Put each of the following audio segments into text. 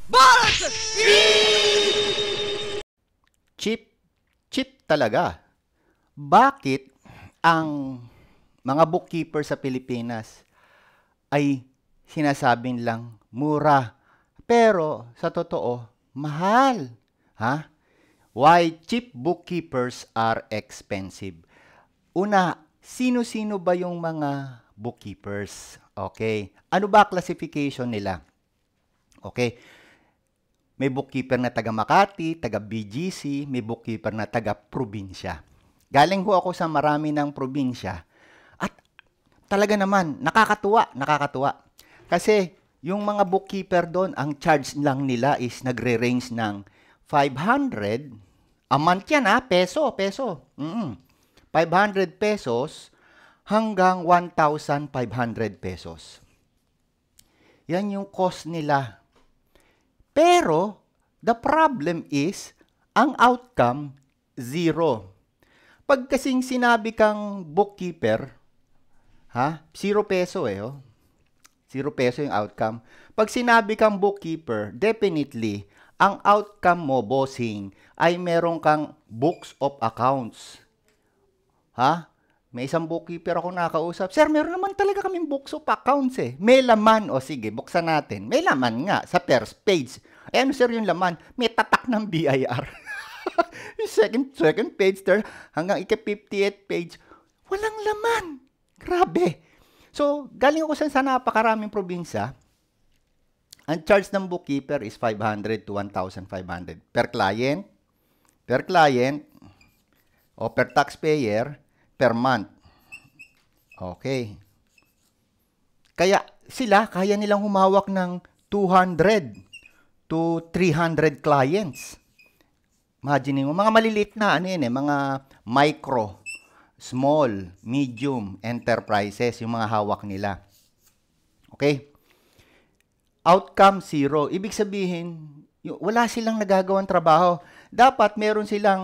Cheap talaga. Bakit ang mga bookkeeper sa Pilipinas ay sinasabing lang mura, pero sa totoo, mahal? Ha? Why cheap bookkeepers are expensive? Una, sino-sino ba yung mga bookkeepers? Okay. Ano ba classification nila? Okay. May bookkeeper na taga Makati, taga BGC, may bookkeeper na taga probinsya. Galing ho ako sa marami ng probinsya at talaga naman, nakakatuwa. Kasi yung mga bookkeeper doon, ang charge lang nila is nagre-range ng 500, a month yan peso. 500 pesos hanggang 1,500 pesos. Yan yung cost nila. Pero, the problem is, ang outcome, zero. Pag kasing sinabi kang bookkeeper, 0 peso 0 peso yung outcome. Pag sinabi kang bookkeeper, definitely, ang outcome mo, bossing, ay meron kang books of accounts. May isang bookkeeper ako nakausap. Sir, meron naman talaga kaming books of accounts May laman. O sige, buksan natin. May laman nga sa first page. Ano sir yung laman? May tatak ng BIR. Yung second page, third, hanggang ika-58th page, walang laman. Grabe. So, galing ako sa napakaraming probinsya. Ang charge ng bookkeeper is 500 to 1,500 per client, o per taxpayer, per month. Okay. Kaya kaya nilang humawak ng 200 to 300 clients. Imagine mo, mga maliliit na, mga micro, small, medium enterprises, yung mga hawak nila. Okay? Outcome, zero. Ibig sabihin, wala silang nagagawang trabaho. Dapat meron silang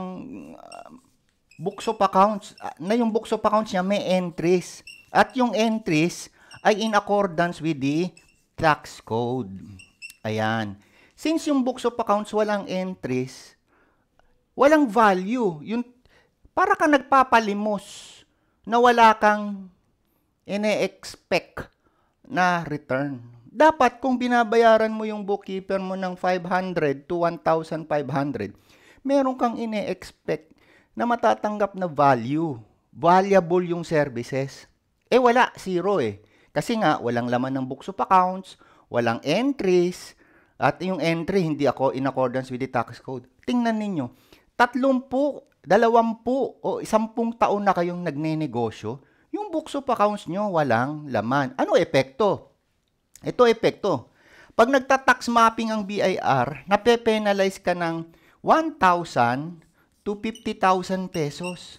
books of accounts, na yung books of accounts niya may entries. At yung entries ay in accordance with the tax code. Ayan. Since yung books of accounts walang entries, walang value. Para kang nagpapalimos na wala kang ine-expect na return. Dapat kung binabayaran mo yung bookkeeper mo ng 500 to 1,500, meron kang ine-expect na matatanggap na value. Valuable yung services. Wala. Zero Kasi nga, walang laman ng books of accounts, walang entries, at yung entry, hindi ako in accordance with the tax code. Tingnan ninyo, 30, 20, o 10 taon na kayong nagnenegosyo, yung books of accounts nyo walang laman. Ano epekto? Ito epekto. Pag nagta-tax mapping ang BIR, nape-penalize ka ng 1,000 to 50,000 pesos.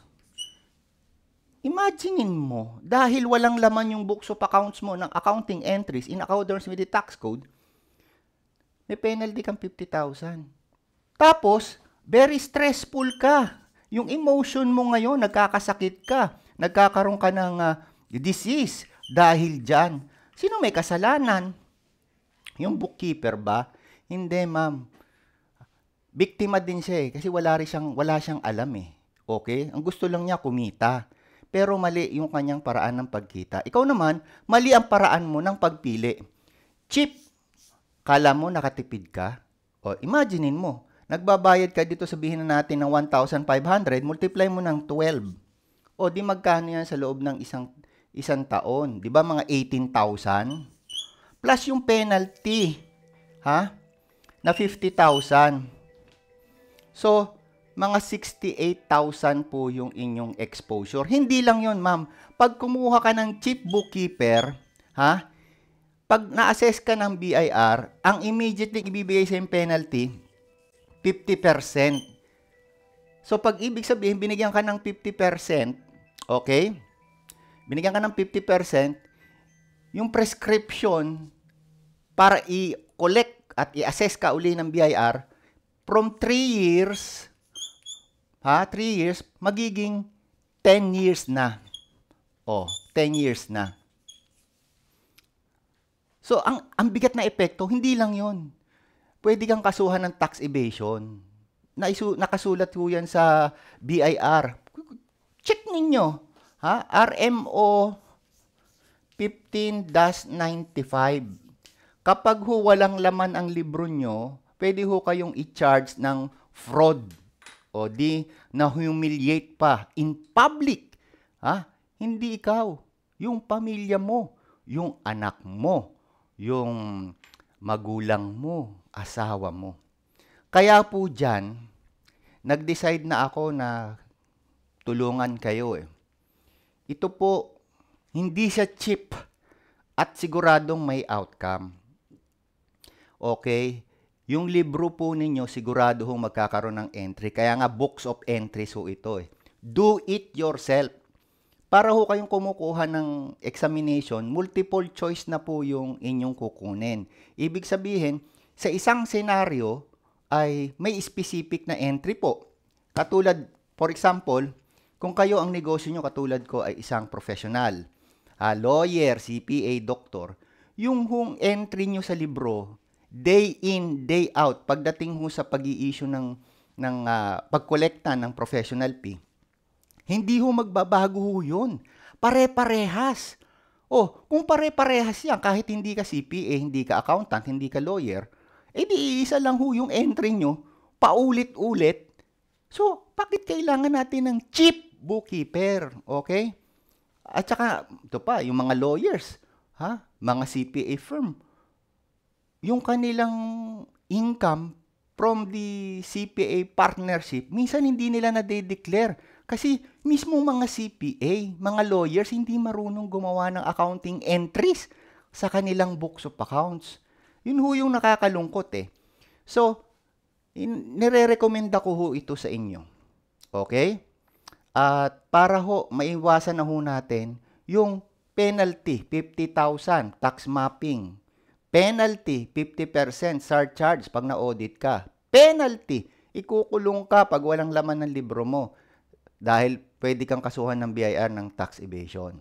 Imaginein mo, dahil walang laman yung books of accounts mo ng accounting entries in accordance with the tax code, may penalty kang 50,000. Tapos, very stressful ka. Yung emotion mo ngayon, nagkakasakit ka, nagkakaroon ka ng disease dahil dyan. Sino may kasalanan? Yung bookkeeper ba? Hindi, ma'am. Biktima din siya kasi wala siyang alam Okay? Ang gusto lang niya kumita. Pero mali yung kanyang paraan ng pagkita. Ikaw naman, mali ang paraan mo ng pagpili. Cheap. Kala mo nakatipid ka? O imaginein mo, nagbabayad ka dito, sabihin na natin ng 1,500, multiply mo ng 12. O di magkano yan sa loob ng isang taon? Di ba mga 18,000? Plus yung penalty, na 50,000. So, mga 68,000 po yung inyong exposure. Hindi lang yon, ma'am. Pag kumuha ka ng cheap bookkeeper, pag na-assess ka ng BIR, ang immediately ibibigay sa yung penalty, 50%. So, pag ibig sabihin, binigyan ka ng 50%, okay? Binigyan ka ng 50%, yung prescription para i-collect at i-assess ka uli ng BIR, from 3 years, 3 years, magiging 10 years na. 10 years na. So, ang bigat na epekto, hindi lang yon. pwede kang kasuhan ng tax evasion. Nakasulat po yan sa BIR. Check ninyo. Ha? RMO 15-95. Kapag ho walang laman ang libro nyo, pwede ho kayong i-charge ng fraud o di na-humiliate pa in public. Ha? Hindi ikaw, yung pamilya mo, yung anak mo, yung magulang mo, asawa mo. Kaya po dyan, nag-decide na ako na tulungan kayo eh. Ito po, hindi siya cheap at siguradong may outcome. Okay? Yung libro po ninyo, sigurado hong magkakaroon ng entry. Kaya nga, books of entries ho ito eh. Do it yourself. Para ho kayong kumukuha ng examination, multiple choice na po yung inyong kukunin. Ibig sabihin, sa isang senaryo ay may specific na entry po. Katulad, for example, kung kayo ang negosyo nyo katulad ko ay isang professional, lawyer, CPA, doktor, yung hong entry nyo sa libro, day in, day out, pagdating ho sa pag-i-issue ng pagkolekta ng professional fee, hindi ho magbabago ho yun. Pare-parehas. Kung pare-parehas yan, kahit hindi ka CPA, hindi ka accountant, hindi ka lawyer, di isa lang ho yung entry nyo, paulit-ulit. So, bakit kailangan natin ng cheap bookkeeper? Okay? At saka, ito pa, yung mga lawyers, mga CPA firm, yung kanilang income from the CPA partnership, minsan hindi nila na-declare. Kasi mismo mga CPA, mga lawyers, hindi marunong gumawa ng accounting entries sa kanilang books of accounts. Yun ho yung nakakalungkot eh. So, nire-recommenda ko ho ito sa inyo. Okay? At para ho, maiwasan na ho natin yung penalty, 50,000, tax mapping. Penalty, 50% surcharge pag na-audit ka. Penalty, ikukulong ka pag walang laman ng libro mo. Dahil pwede kang kasuhan ng BIR ng tax evasion.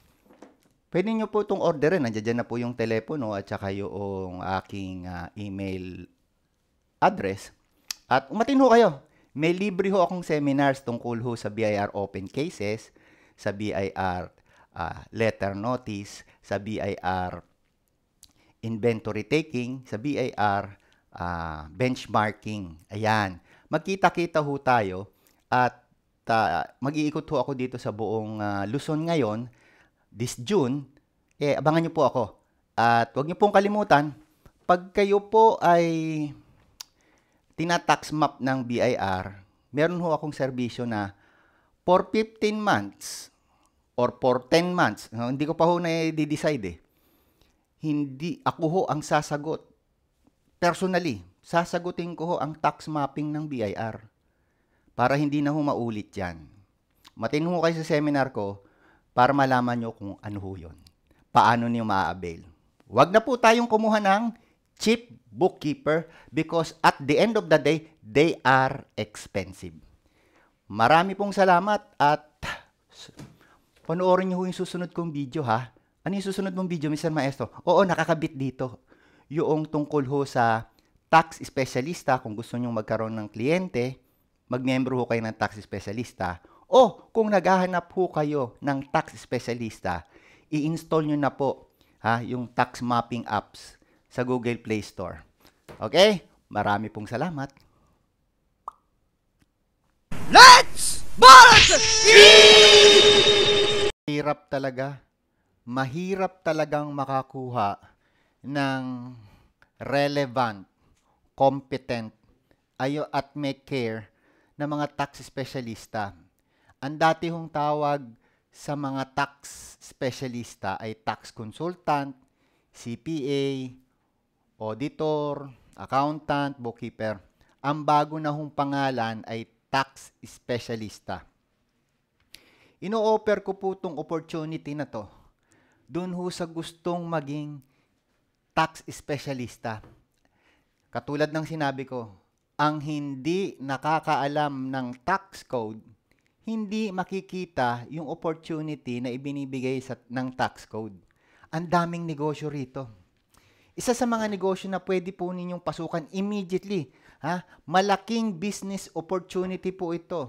Pwede nyo po itong orderin. Nandiyan na po yung telepono at saka yung aking email address. At umatin ho kayo. May libre ho akong seminars tungkol ho sa BIR open cases, sa BIR letter notice, sa BIR inventory taking, sa BIR benchmarking. Ayan. Magkita-kita ho tayo at mag-iikot ho ako dito sa buong Luzon ngayon, this June. Abangan nyo po ako. At huwag nyo pong kalimutan, pag kayo po ay tina-tax map ng BIR, meron ho akong serbisyo na for 15 months or for 10 months, hindi ko pa ho na-decide eh. Hindi ako ho ang sasagot. Personally, sasagutin ko ho ang tax mapping ng BIR para hindi na ho maulit yan. Matin ho kayo sa seminar ko para malaman nyo kung ano ho yun. Paano niyo ma-avail. Huwag na po tayong kumuha ng cheap bookkeeper because at the end of the day, they are expensive. Marami pong salamat at panoorin niyo yung susunod kong video ha. Ano yung susunod mong video, Mr. Maestro? Oo, nakakabit dito. Yung tungkol ho sa tax specialista, kung gusto nyo magkaroon ng kliyente, mag-membro ho kayo ng tax specialista. O kung naghahanap ho kayo ng tax specialista, i-install nyo na po yung tax mapping apps sa Google Play Store. Okay? Marami pong salamat. Let's Borat! Hirap talaga. Mahirap talagang makakuha ng relevant, competent, at may care na mga tax specialista. Ang dati hong tawag sa mga tax specialista ay tax consultant, CPA, auditor, accountant, bookkeeper. Ang bago na hong pangalan ay tax specialista. Ino-offer ko po itong opportunity na to dun ho sa gustong maging tax specialista. Katulad ng sinabi ko, ang hindi nakakaalam ng tax code, hindi makikita yung opportunity na ibinibigay ng tax code. Ang daming negosyo rito. Isa sa mga negosyo na pwede po ninyong pasukan immediately. Malaking business opportunity po ito.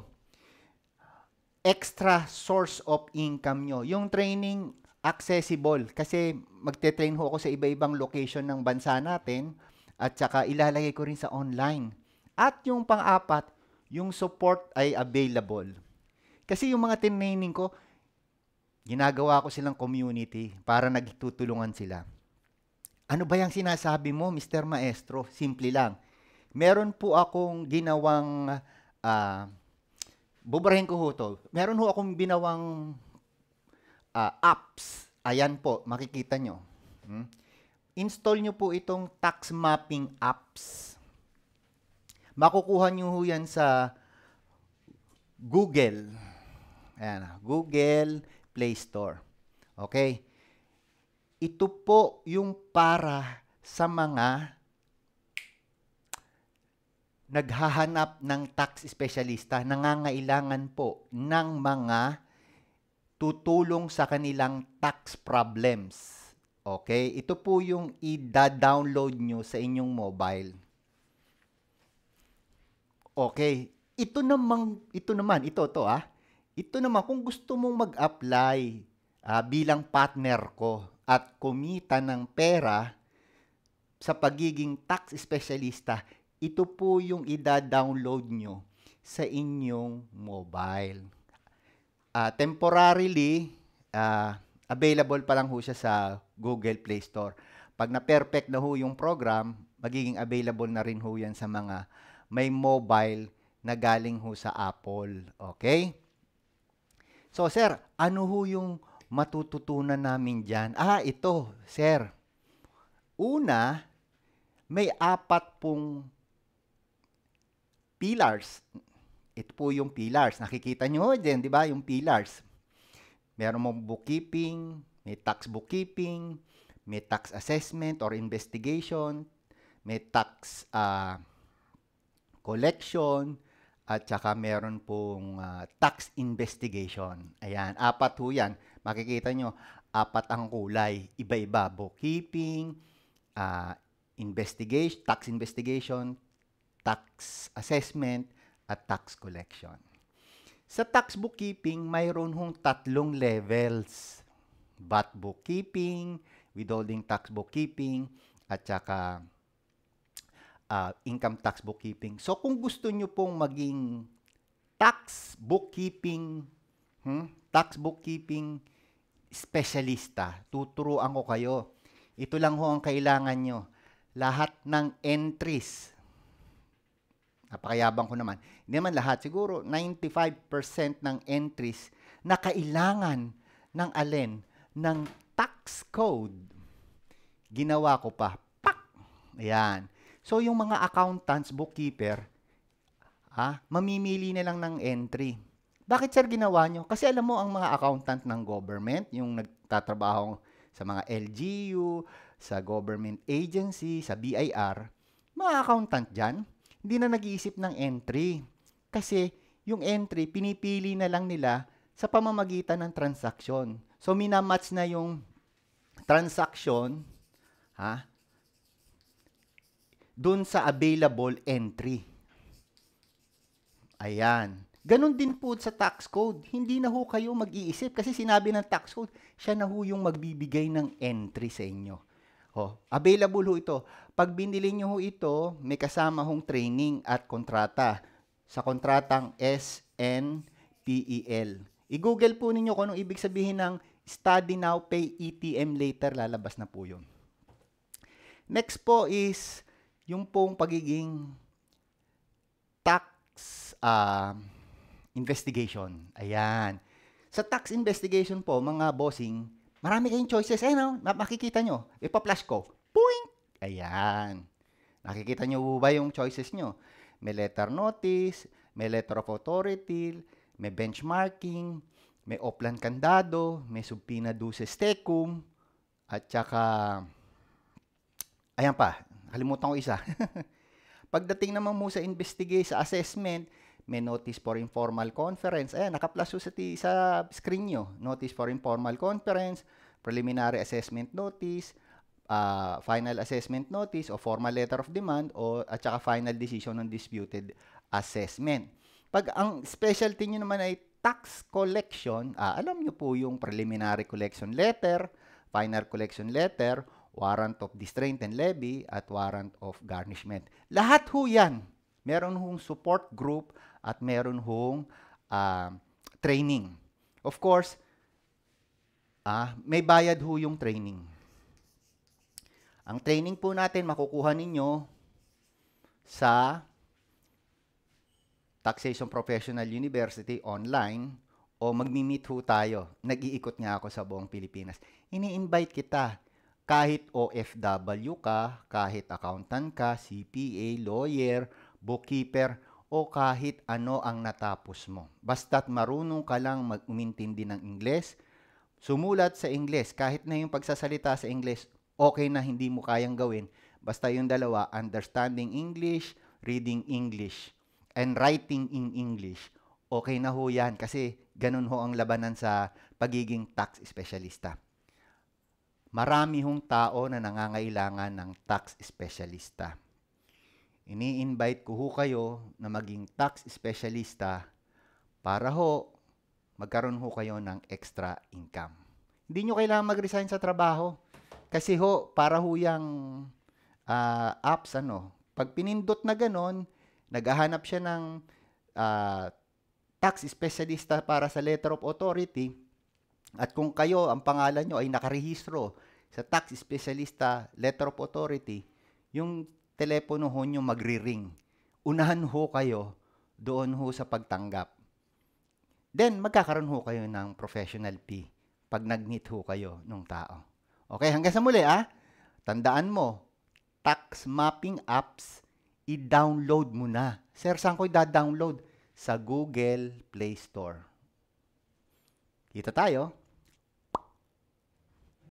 Extra source of income nyo. Yung training, accessible. Kasi magte-train ho ako sa iba-ibang location ng bansa natin at saka ilalagay ko rin sa online. At yung pang-apat, yung support ay available. Kasi yung mga training ko, ginagawa ko silang community para nagtutulungan sila. Ano ba yung sinasabi mo, Mr. Maestro? Simple lang. Meron po akong ginawang, buburahin ko ho to. Meron ho akong ginawang apps. Ayan po, makikita nyo. Install nyo po itong tax mapping apps. Makukuha nyo ho yan sa Google. Ayan, Google Play Store. Okay? Ito po yung para sa mga naghahanap ng tax specialista, nangangailangan po ng mga tutulong sa kanilang tax problems. Okay? Ito po yung i-download nyo sa inyong mobile. Okay. Ito naman, ito naman, kung gusto mong mag-apply bilang partner ko at kumita ng pera sa pagiging tax specialista, ito po yung i-download nyo sa inyong mobile. Temporarily, available pa lang ho siya sa Google Play Store. Pag na-perfect na ho yung program, magiging available na rin ho yan sa mga may mobile na galing ho sa Apple. Okay? So, sir, ano ho yung matututunan namin dyan? Ito, sir. Una, may 4 pong pillars. Ito po yung pillars. Nakikita nyo dyan, di ba? Yung pillars. Meron mong bookkeeping, may tax bookkeeping, may tax assessment or investigation, may tax collection, at saka meron pong tax investigation. Ayan, 4 ho yan. Makikita nyo, 4 ang kulay. Iba-iba. Bookkeeping, tax investigation, tax assessment, at tax collection. Sa tax bookkeeping, mayroon hong 3 levels. VAT bookkeeping, withholding tax bookkeeping, at saka income tax bookkeeping. So, kung gusto nyo pong maging tax bookkeeping specialista, tuturuan ko kayo. Ito lang ho ang kailangan nyo. Lahat ng entries. Napakayabang ko naman. Hindi naman lahat. Siguro 95% ng entries na kailangan ng alin? Ng tax code. Ginawa ko pa. Pak! Ayan. So, yung mga accountants, bookkeeper, mamimili na lang ng entry. Bakit, sir, ginawa nyo? Kasi alam mo, ang mga accountant ng government, yung nagtatrabaho sa mga LGU, sa government agency, sa BIR, mga accountant dyan, hindi na nag-iisip ng entry. Kasi yung entry, pinipili na lang nila sa pamamagitan ng transaksyon. So, minamatch na yung transaction, dun sa available entry. Ayan. Ganon din po sa tax code. Hindi na ho kayo mag-iisip kasi sinabi ng tax code, siya na ho yung magbibigay ng entry sa inyo. Available ho ito. Pag binili nyo ho ito, may kasama hong training at kontrata. Sa kontratang SNPEL. I-google po ninyo kung anong ibig sabihin ng Study Now, Pay ETM Later. Lalabas na po yun. Next po is yung pong pagiging tax investigation. Ayan. Sa tax investigation po, mga bossing, marami kayong choices. Ayan, makikita nyo. Ipa-flash ko. Point! Ayan. Nakikita nyo ba yung choices nyo? May letter notice, may letter of authority, may benchmarking, may Oplan Kandado, may subpoena duces tecum, at saka, ayan pa, nakalimutan ko isa. Pagdating naman mo sa investigate, sa assessment, may notice for informal conference. Ayan, naka-plus sa screen nyo. Notice for informal conference, preliminary assessment notice, final assessment notice o formal letter of demand at saka final decision on disputed assessment. Pag ang specialty nyo naman ay tax collection, alam nyo po yung preliminary collection letter, final collection letter, warrant of distraint and levy, at warrant of garnishment. Lahat ho yan. Meron hong support group at meron hong training. Of course, may bayad ho yung training. Ang training po natin makukuha ninyo sa Taxation Professional University online o magmi-meet ho tayo. Nag-iikot nga ako sa buong Pilipinas. Ini-invite kita. Kahit OFW ka, kahit accountant ka, CPA, lawyer, bookkeeper, o kahit ano ang natapos mo. Basta't marunong ka lang umintindi ng Ingles, sumulat sa Ingles, kahit na yung pagsasalita sa Ingles, okay na hindi mo kayang gawin. Basta yung dalawa, understanding English, reading English, and writing in English, okay na ho yan. Kasi ganun ho ang labanan sa pagiging tax specialista. Marami hong tao na nangangailangan ng tax specialista. Ini-invite ko ho kayo na maging tax specialista para ho magkaroon ho kayo ng extra income. Hindi nyo kailangan mag-resign sa trabaho. Kasi ho, para ho yung apps, pag pinindot na ganon, naghahanap siya ng tax specialista para sa letter of authority, at kung kayo, ang pangalan nyo ay nakarehistro sa tax specialista letter of authority, yung telepono ho nyo magri-ring. Unahan ho kayo doon ho sa pagtanggap. Then, magkakaroon ho kayo ng professional fee pag nag-meet ho kayo ng tao. Okay, hanggang sa muli tandaan mo, tax mapping apps, i-download mo na. Sir, saan ko i-download? Sa Google Play Store. Kita tayo.